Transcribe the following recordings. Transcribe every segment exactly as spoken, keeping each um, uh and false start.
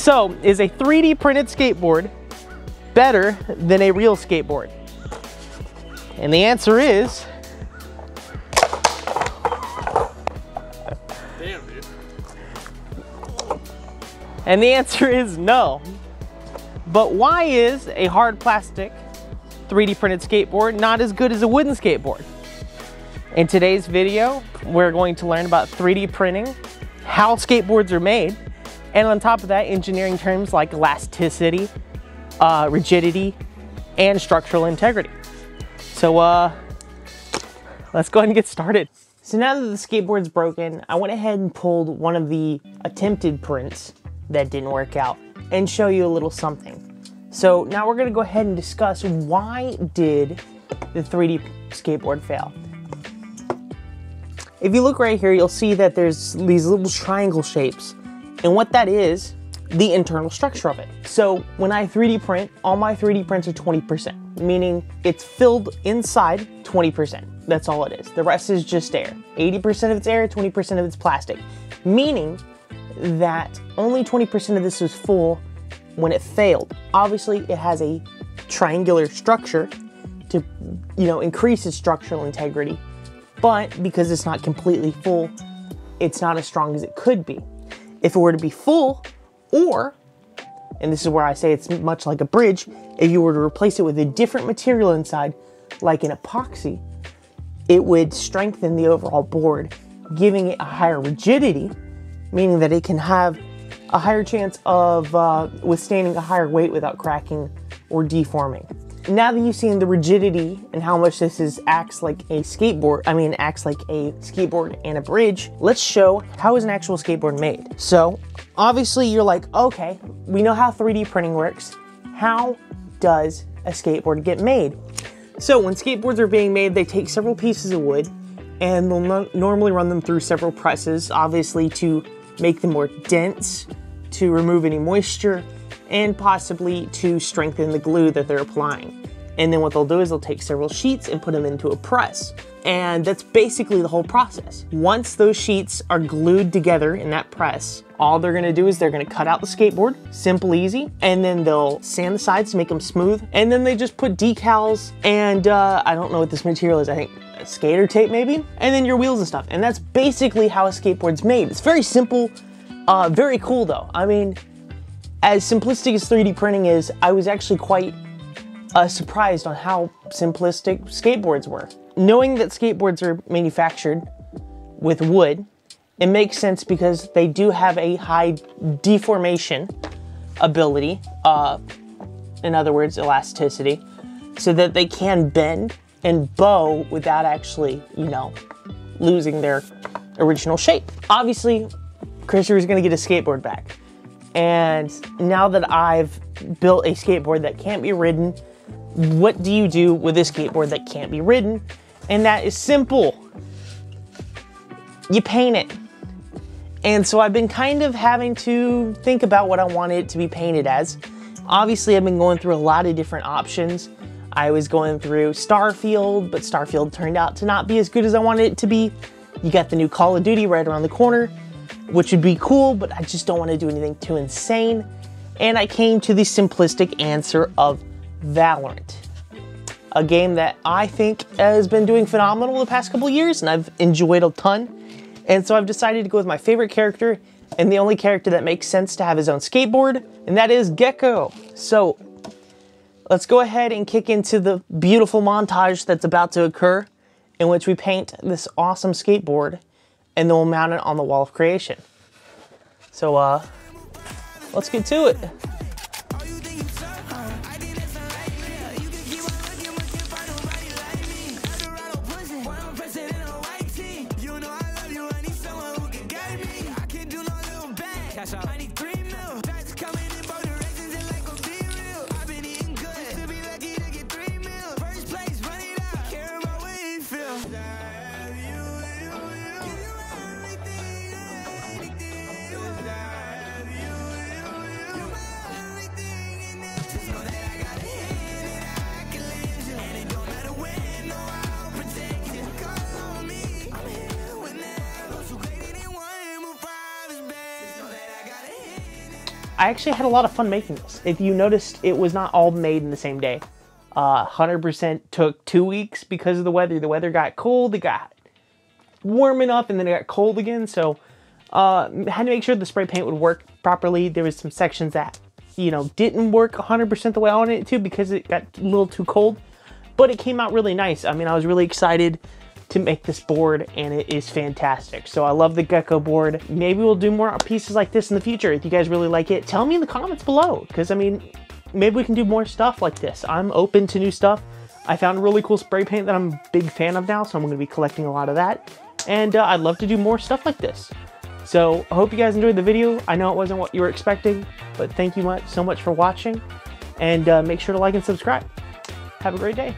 So, is a three D printed skateboard better than a real skateboard? And the answer is... Damn, dude. And the answer is no. But why is a hard plastic three D printed skateboard not as good as a wooden skateboard? In today's video, we're going to learn about three D printing, how skateboards are made, and on top of that, engineering terms like elasticity, uh, rigidity, and structural integrity. So uh, let's go ahead and get started. So now that the skateboard's broken, I went ahead and pulled one of the attempted prints that didn't work out and show you a little something. So now we're gonna go ahead and discuss why did the three D skateboard fail. If you look right here, you'll see that there's these little triangle shapes. And what that is, the internal structure of it. So when I three D print, all my three D prints are twenty percent, meaning it's filled inside twenty percent. That's all it is. The rest is just air. eighty percent of it's air, twenty percent of it's plastic. Meaning that only twenty percent of this was full when it failed. Obviously, it has a triangular structure to, you know, increase its structural integrity. But because it's not completely full, it's not as strong as it could be. If it were to be full, or, and this is where I say it's much like a bridge, if you were to replace it with a different material inside, like an epoxy, it would strengthen the overall board, giving it a higher rigidity, meaning that it can have a higher chance of uh, withstanding a higher weight without cracking or deforming. Now that you've seen the rigidity and how much this is acts like a skateboard, I mean acts like a skateboard and a bridge, let's show how is an actual skateboard made. So obviously you're like, okay, we know how three D printing works. How does a skateboard get made? So when skateboards are being made, they take several pieces of wood and they'll no normally run them through several presses, obviously to make them more dense, to remove any moisture, and possibly to strengthen the glue that they're applying. And then what they'll do is they'll take several sheets and put them into a press. And that's basically the whole process. Once those sheets are glued together in that press, all they're gonna do is they're gonna cut out the skateboard, simple, easy, and then they'll sand the sides to make them smooth. And then they just put decals and uh, I don't know what this material is, I think skater tape maybe, and then your wheels and stuff. And that's basically how a skateboard's made. It's very simple, uh, very cool though. I mean, as simplistic as three D printing is, I was actually quite uh, surprised on how simplistic skateboards were. Knowing that skateboards are manufactured with wood, it makes sense because they do have a high deformation ability, uh, in other words, elasticity, so that they can bend and bow without actually, you know, losing their original shape. Obviously, Christopher is gonna get his skateboard back. And now that I've built a skateboard that can't be ridden, what do you do with a skateboard that can't be ridden? And that is simple. You paint it. And so I've been kind of having to think about what I want it to be painted as. Obviously, I've been going through a lot of different options. I was going through Starfield, but Starfield turned out to not be as good as I wanted it to be. You got the new Call of Duty right around the corner, which would be cool, but I just don't want to do anything too insane. And I came to the simplistic answer of Valorant, a game that I think has been doing phenomenal the past couple years, and I've enjoyed a ton. And so I've decided to go with my favorite character, and the only character that makes sense to have his own skateboard, and that is Gecko. So let's go ahead and kick into the beautiful montage that's about to occur, in which we paint this awesome skateboard, and then we'll mount it on the wall of creation. So, uh, let's get to it. I actually had a lot of fun making this. If you noticed, it was not all made in the same day. Uh, one hundred percent took two weeks because of the weather. The weather got cold, it got warm enough, and then it got cold again. So uh, had to make sure the spray paint would work properly. There was some sections that, you know, didn't work one hundred percent the way I wanted it to because it got a little too cold. But it came out really nice. I mean, I was really excited to make this board, and it is fantastic. So I love the Gecko board. Maybe we'll do more pieces like this in the future. If you guys really like it, tell me in the comments below, because I mean, maybe we can do more stuff like this. I'm open to new stuff. I found a really cool spray paint that I'm a big fan of now, so I'm gonna be collecting a lot of that. And uh, I'd love to do more stuff like this. So I hope you guys enjoyed the video. I know it wasn't what you were expecting, but thank you much, so much for watching. And uh, make sure to like and subscribe. Have a great day.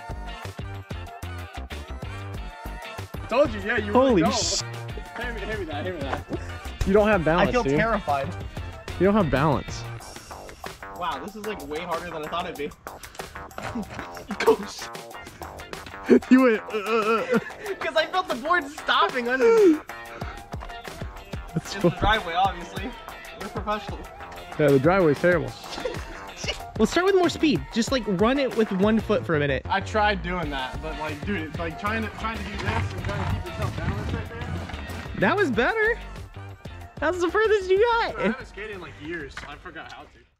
Told you, yeah, you Holy really sh! Hand me, hand me that, hand me that. You don't have balance, I feel dude. terrified. You don't have balance. Wow, this is like way harder than I thought it'd be. Gosh. You went, uh, uh, Because I felt the board stopping under. That's It's the driveway, obviously. We're professional. Yeah, the driveway's terrible. Let's start with more speed. Just like run it with one foot for a minute. I tried doing that, but like, dude, it's like trying to trying to do this and trying to keep yourself balanced right there. That was better. That's the furthest you got. I haven't skated in like years. I forgot how to.